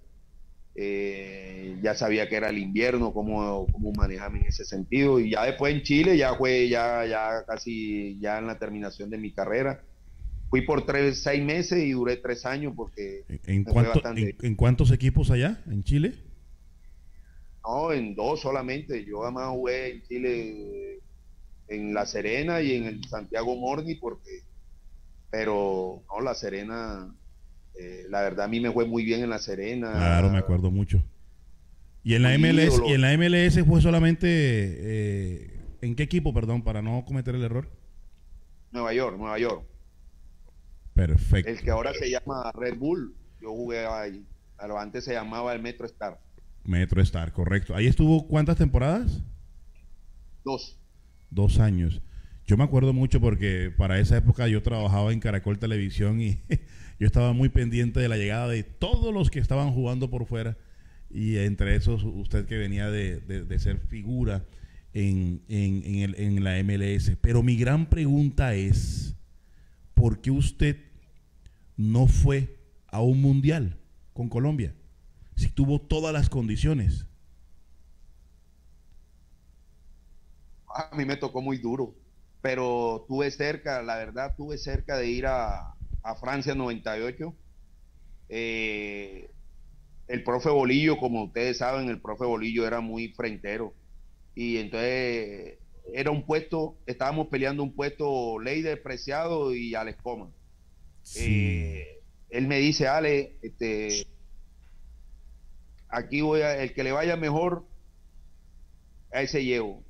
ya sabía que era el invierno, cómo manejarme en ese sentido, y ya después en Chile ya fue ya casi ya en la terminación de mi carrera. Fui por 6 meses y duré 3 años porque ¿En cuántos equipos allá en Chile? No, en 2 solamente. Yo además jugué en Chile en La Serena y en el Santiago Morning pero no, La Serena, la verdad a mí me fue muy bien en La Serena. Claro, me acuerdo mucho. ¿Y en la MLS fue solamente en qué equipo, perdón, para no cometer el error? Nueva York. Perfecto. El que ahora se llama Red Bull, yo jugué ahí, pero antes se llamaba el Metro Star. Metro Star, correcto. ¿Ahí estuvo cuántas temporadas? 2. 2 años. Yo me acuerdo mucho porque para esa época yo trabajaba en Caracol Televisión y yo estaba muy pendiente de la llegada de todos los que estaban jugando por fuera y entre esos usted que venía de ser figura en la MLS. Pero mi gran pregunta es, ¿por qué usted no fue a un mundial con Colombia si tuvo todas las condiciones? A mí me tocó muy duro, pero la verdad tuve cerca de ir a Francia en 98. El profe Bolillo, como ustedes saben, el profe Bolillo era muy frentero y entonces era un puesto, estábamos peleando un puesto Leider Preciado y Alex Coma. Sí. Él me dice, Ale, aquí el que le vaya mejor, a ese llevo.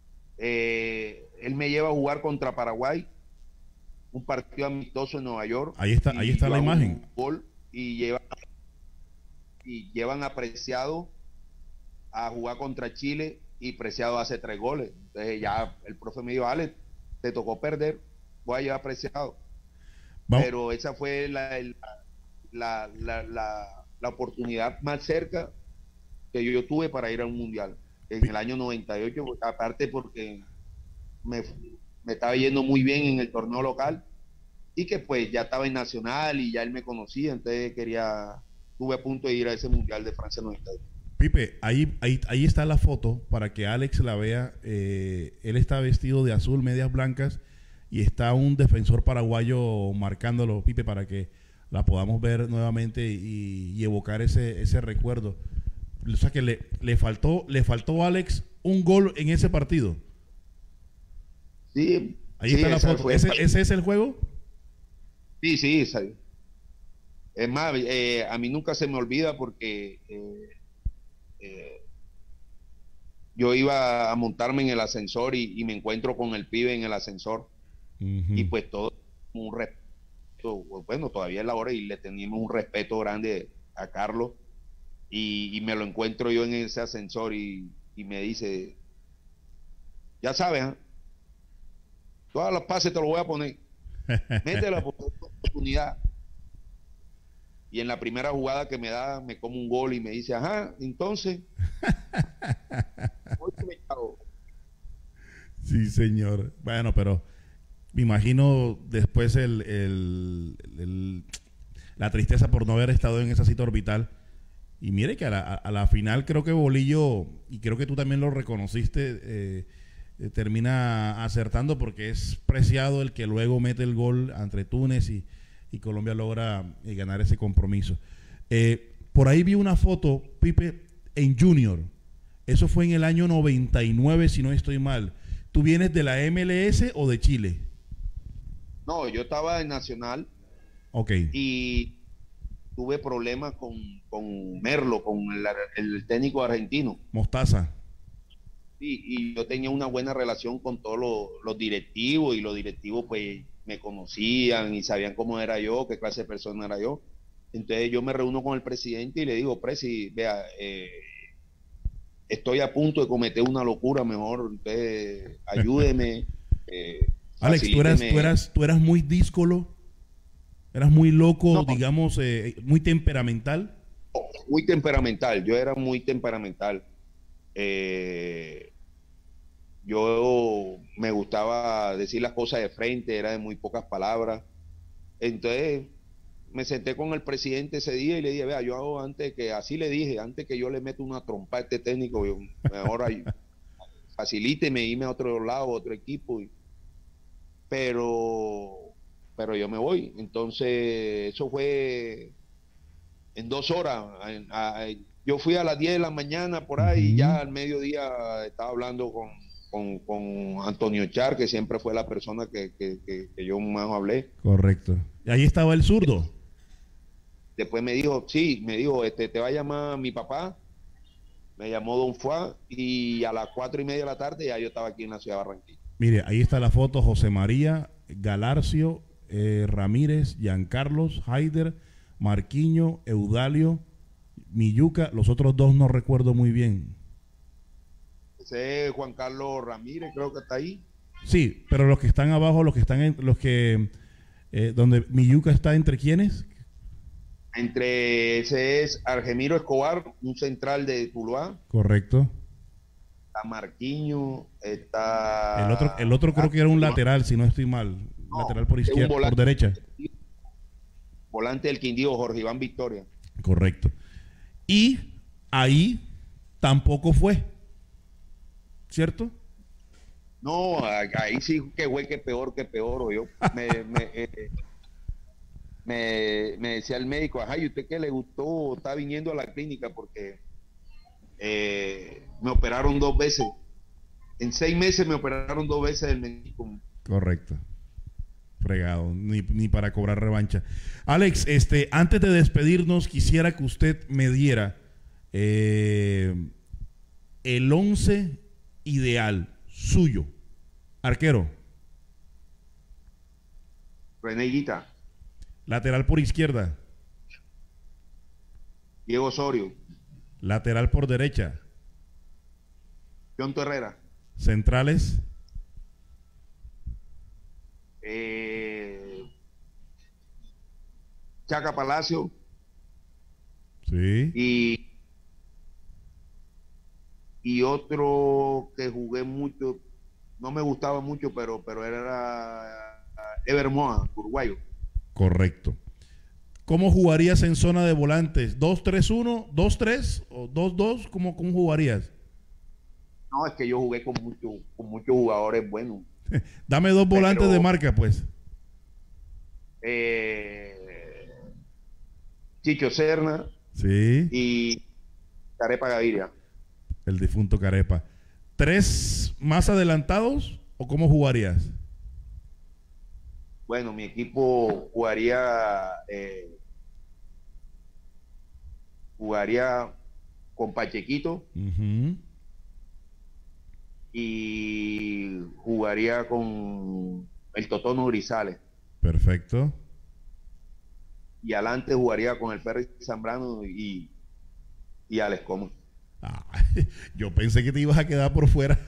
Él me lleva a jugar contra Paraguay, un partido amistoso en Nueva York. Ahí está la imagen. Gol y llevan a Preciado a jugar contra Chile y Preciado hace 3 goles. Entonces ya el profe me dijo, Ale, te tocó perder, voy a llevar a Preciado. Vamos. Pero esa fue la oportunidad más cerca que yo tuve para ir a un mundial en el año 98, aparte porque me estaba yendo muy bien en el torneo local y que pues ya estaba en Nacional y ya él me conocía, entonces estuve a punto de ir a ese mundial de Francia 98. Pipe, ahí está la foto para que Alex la vea. Él está vestido de azul, medias blancas, y está un defensor paraguayo marcándolo, Pipe, para que la podamos ver nuevamente y evocar ese recuerdo. O sea que le faltó a Alex un gol en ese partido. Sí. Ahí está la foto. ¿Ese es el juego? Sí. Es más, a mí nunca se me olvida porque yo iba a montarme en el ascensor y me encuentro con el pibe en el ascensor. Y pues todo un respeto, bueno, todavía es la hora y le teníamos un respeto grande a Carlos y me lo encuentro yo en ese ascensor y me dice, ya sabes, ¿eh? Todas las pases te lo voy a poner, métela por oportunidad. Y en la primera jugada que me da, me come un gol y me dice, ajá, entonces sí, señor. Bueno, pero me imagino después la tristeza por no haber estado en esa cita orbital. Y mire que a la final creo que Bolillo, y creo que tú también lo reconociste, termina acertando porque es Preciado el que luego mete el gol entre Túnez y Colombia logra ganar ese compromiso. Por ahí vi una foto, Pipe, en Junior. Eso fue en el año 99, si no estoy mal. ¿Tú vienes de la MLS o de Chile? No, yo estaba en Nacional. Ok. Y tuve problemas con Merlo, con el técnico argentino. Mostaza. Sí, y yo tenía una buena relación con todos los directivos, y los directivos pues me conocían y sabían cómo era yo, qué clase de persona era yo. Entonces yo me reúno con el presidente y le digo, Presi, vea, estoy a punto de cometer una locura, mejor usted ayúdeme. Alex, tú eras muy díscolo, eras muy loco, no, digamos, muy temperamental. Muy temperamental, yo era muy temperamental. Yo me gustaba decir las cosas de frente, era de muy pocas palabras. Entonces me senté con el presidente ese día y le dije, vea, yo hago antes que yo le meto una trompa a este técnico, mejor facilíteme irme a otro lado, a otro equipo. Pero yo me voy. Entonces eso fue en 2 horas. Yo fui a las 10 de la mañana por ahí y ya al mediodía estaba hablando con Antonio Char, que siempre fue la persona que yo más hablé. Correcto. ¿Y ahí estaba el zurdo? Después me dijo, te va a llamar mi papá. Me llamó Don Fuá y a las 4:30 de la tarde ya yo estaba aquí en la ciudad de Barranquilla. Mire, ahí está la foto: José María, Galarcio, Ramírez, Giancarlos, Haider, Marquiño, Eudalio, Milluca. Los otros 2 no recuerdo muy bien. Ese es Juan Carlos Ramírez, creo que está ahí. Sí, pero los que están abajo, donde Milluca está, ¿entre quiénes? Ese es Argemiro Escobar, un central de Tuluá. Correcto. Está Marquiño, está... El otro creo que era un lateral, si no estoy mal. No, lateral por izquierda, por derecha. Volante del Quindío, Jorge Iván Victoria. Correcto. Y ahí tampoco fue, ¿cierto? No, ahí sí que fue que peor, o yo me decía el médico, ajá, ¿y usted qué le gustó? Está viniendo a la clínica porque me operaron 2 veces en 6 meses me operaron 2 veces del menisco. Correcto. Fregado, ni para cobrar revancha. Alex, antes de despedirnos, quisiera que usted me diera el 11 ideal suyo. Arquero. René Higuita. Lateral por izquierda. Diego Osorio. Lateral por derecha. John Herrera. Centrales. Chaca Palacio. Sí. Y otro que jugué mucho, no me gustaba mucho, pero era Ever Moa, uruguayo. Correcto. ¿Cómo jugarías en zona de volantes? ¿2-3-1, 2-3 o 2-2? ¿Cómo jugarías? No, es que yo jugué con muchos jugadores buenos. Dame 2 volantes de marca, pues. Chicho Serna. Sí. Y Carepa Gaviria. El difunto Carepa. ¿3 más adelantados o cómo jugarías? Bueno, mi equipo jugaría con Pachequito. Y jugaría con el Totono Grisales. Perfecto. Y adelante jugaría con el Ferry Zambrano y Alex Comas. Yo pensé que te ibas a quedar por fuera.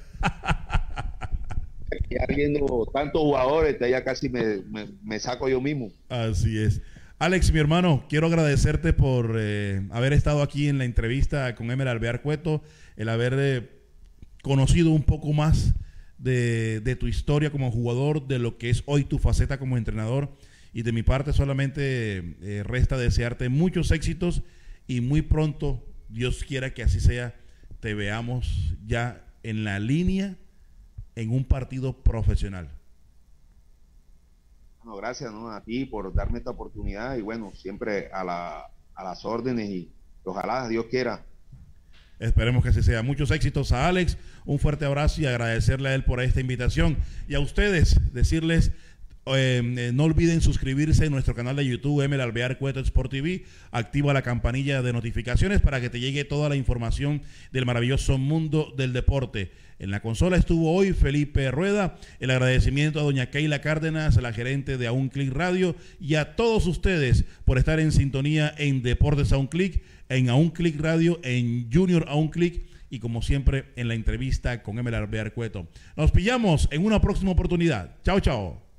Ya viendo tantos jugadores, ya casi me saco yo mismo. Así es. Alex, mi hermano, quiero agradecerte por haber estado aquí en la entrevista con Emer Alvear Cueto, el haber conocido un poco más de tu historia como jugador, de lo que es hoy tu faceta como entrenador, y de mi parte solamente resta desearte muchos éxitos y muy pronto, Dios quiera que así sea, te veamos ya en la línea en un partido profesional. Bueno, gracias, ¿no?, a ti por darme esta oportunidad y bueno, siempre a las órdenes y ojalá Dios quiera. Esperemos que así sea. Muchos éxitos a Alex, un fuerte abrazo y agradecerle a él por esta invitación. Y a ustedes, decirles, no olviden suscribirse en nuestro canal de YouTube, Emer Alvear Cueto Sport TV. Activa la campanilla de notificaciones para que te llegue toda la información del maravilloso mundo del deporte. En la consola estuvo hoy Felipe Rueda. El agradecimiento a doña Keila Cárdenas, la gerente de A Un Clic Radio, y a todos ustedes por estar en sintonía en Deportes A Un Clic, en A Un Clic Radio, en Junior A Un Clic y como siempre en la entrevista con Emer Alvear Cueto. Nos pillamos en una próxima oportunidad. Chao, chao.